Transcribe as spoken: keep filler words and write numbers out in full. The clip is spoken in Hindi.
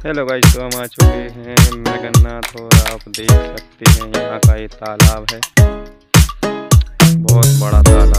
हेलो गाइस, तो हम आ चुके हैं मृगन्नाथ और आप देख सकते हैं यहाँ का ये तालाब है, बहुत बड़ा तालाब।